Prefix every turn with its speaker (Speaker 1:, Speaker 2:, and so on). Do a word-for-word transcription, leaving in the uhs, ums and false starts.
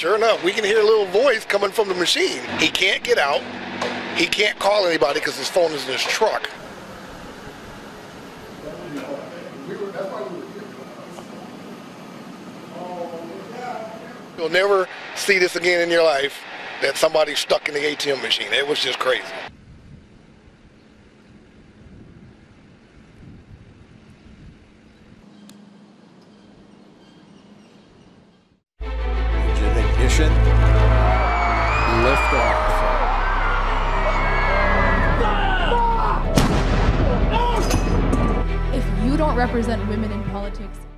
Speaker 1: Sure enough, we can hear a little voice coming from the machine. He can't get out. He can't call anybody because his phone is in his truck. You'll never see this again in your life, that somebody's stuck in the A T M machine. It was just crazy.
Speaker 2: Ignition, lift off.
Speaker 3: If you don't represent women in politics,